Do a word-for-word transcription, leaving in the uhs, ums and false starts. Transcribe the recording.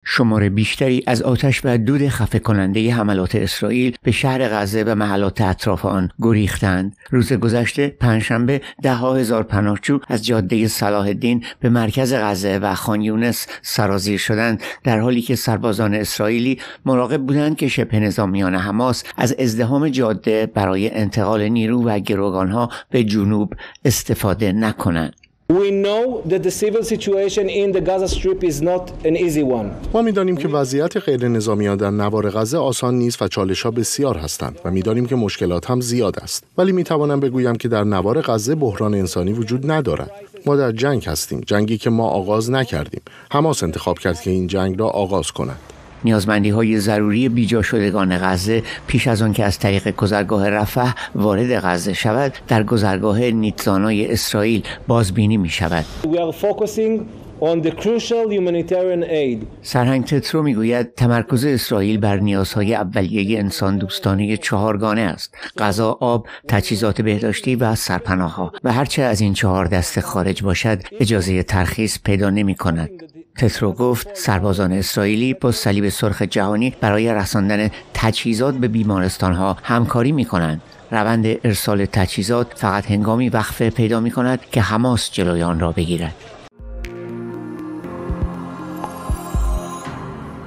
شمار بیشتری از آتش و دود خفه کننده حملات اسرائیل به شهر غزه و محلات اطراف آن گریختند. روز گذشته پنجشنبه ده ها هزار پناهجو از جاده صلاح الدین به مرکز غزه و خان یونس سرازیر شدند، در حالی که سربازان اسرائیلی مراقب بودند که شبه نظامیان حماس از ازدحام جاده برای انتقال نیرو و گروگانها به جنوب استفاده نکنند. We know that the civil situation in the Gaza Strip is not an easy one. ما می‌دانیم که وضعیت غیر نظامیان در نوار غزه آسان نیست و چالش‌ها بسیار هستند و می‌دانیم که مشکلات هم زیاد است. ولی می‌توانم بگویم که در نوار غزه بحران انسانی وجود ندارد. ما در جنگ هستیم، جنگی که ما آغاز نکردیم. حماس انتخاب کرد که این جنگ را آغاز کند. نیازمندی‌های ضروری بیجا شدگان غزه پیش از آن که از طریق گذرگاه رفح وارد غزه شود، در گذرگاه نیتزانای اسرائیل بازبینی می‌شود. We are focusing on the crucial humanitarian aid. سرهنگ تترو میگوید تمرکز اسرائیل بر نیازهای اولیه انسان دوستانه چهارگانه است: غذا، آب، تجهیزات بهداشتی و سرپناه‌ها، و هرچه از این چهار دسته خارج باشد اجازه ترخیص پیدا نمی‌کند. تترو گفت سربازان اسرائیلی با صلیب سرخ جهانی برای رساندن تجهیزات به بیمارستان‌ها همکاری می‌کنند. روند ارسال تجهیزات فقط هنگامی وقفه پیدا می‌کند که حماس جلوی آن را بگیرد.